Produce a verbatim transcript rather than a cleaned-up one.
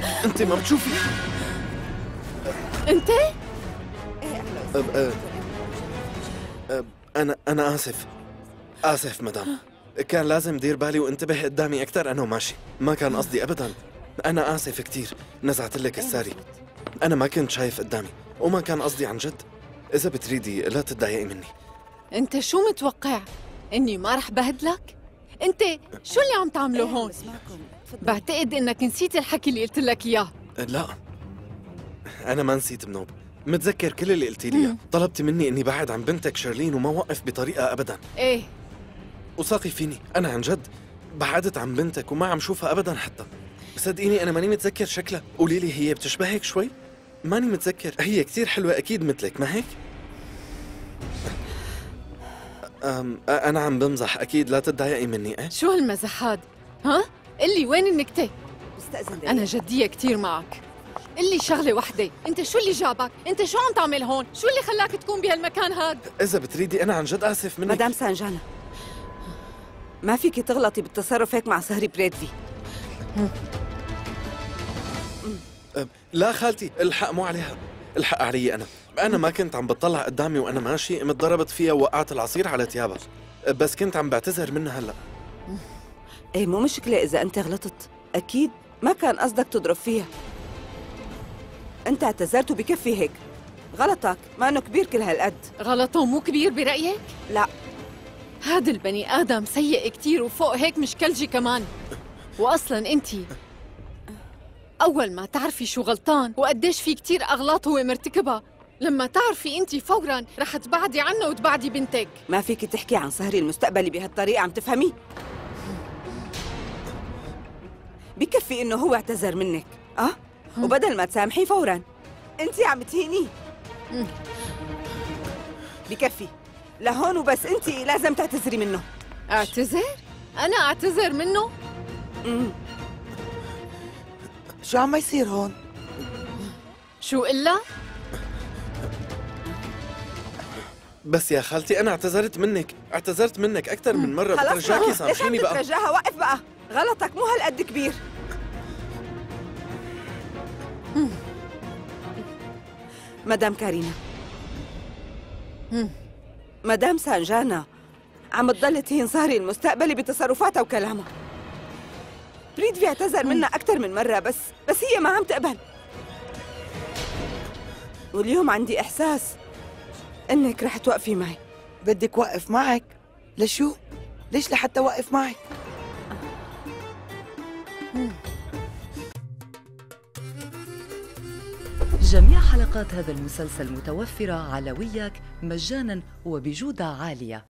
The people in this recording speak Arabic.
لك انت ما بتشوفي؟ انت؟ أب أب أب انا انا اسف اسف مدام، كان لازم دير بالي وانتبه قدامي اكثر انا وماشي، ما كان قصدي ابدا. انا اسف كثير، نزعت لك الساري، انا ما كنت شايف قدامي وما كان قصدي عن جد. اذا بتريدي لا تتضايقي مني. انت شو متوقع؟ اني ما رح بهدلك؟ انت شو اللي عم تعمله هون؟ بعتقد انك نسيت الحكي اللي قلت لك اياه. لا انا ما نسيت منوب، متذكر كل اللي قلتي لي إياه. طلبتي مني اني بعد عن بنتك شيرلين وما وقف بطريقه ابدا. ايه وثقي فيني، انا عن جد بعدت عن بنتك وما عم شوفها ابدا حتى. صدقيني انا ماني متذكر شكلها، قولي لي هي بتشبهك شوي؟ ماني متذكر، هي كثير حلوه اكيد مثلك ما هيك؟ أم انا عم بمزح، اكيد لا تتضايقي مني. ايه شو هالمزح هاد؟ ها؟ قلي وين النكتة؟ استأذن أنا جدية كتير معك. قلي شغلة وحدة، أنت شو اللي جابك؟ أنت شو عم تعمل هون؟ شو اللي خلاك تكون بهالمكان هاد؟ اذا بتريدي انا عن جد اسف منك. مدام سانجانا، ما فيكي تغلطي بالتصرف هيك مع سهري بريدفي. أم، لا خالتي، الحق مو عليها، الحق علي انا. انا ما كنت عم بتطلع قدامي وانا ماشي، قمت ضربت فيها ووقعت العصير على ثيابها، بس كنت عم بعتذر منها هلا. ايه مو مشكلة إذا أنت غلطت، أكيد ما كان قصدك تضرب فيها. أنت اعتذرت وبكفي هيك. غلطك ما إنه كبير كل هالقد. غلطه مو كبير برأيك؟ لا، هذا البني آدم سيء كتير وفوق هيك مشكلجي كمان. وأصلاً أنتِ أول ما تعرفي شو غلطان وقديش في كتير أغلاط هو مرتكبها، لما تعرفي أنتِ فوراً رح تبعدي عنه وتبعدي بنتك. ما فيكي تحكي عن سهري المستقبلي بهالطريقة، عم تفهمي؟ بكفي إنه هو اعتذر منك، أه؟ وبدل ما تسامحيه فوراً أنتِ عم تهينيه. بكفي لهون وبس، أنتِ لازم تعتذري منه. أعتذر؟ أنا أعتذر منه؟ امم شو عم يصير هون؟ شو إلا؟ بس يا خالتي انا اعتذرت منك، اعتذرت منك اكثر من مره، خلص بترجاكي ليش عم سامحيني بقى. تترجاها؟ وقف بقى، غلطك مو هالقد كبير. مدام كارينا، مدام سانجانا عم تضل تهين سهري المستقبلي بتصرفاتها وكلامها. بريدفي اعتذر منها أكثر من مرة، بس بس هي ما عم تقبل. واليوم عندي إحساس إنك رح توقفي معي. بدك وقف معك؟ لشو؟ ليش لحتى وقف معك؟ جميع حلقات هذا المسلسل متوفرة على وياك مجاناً وبجودة عالية.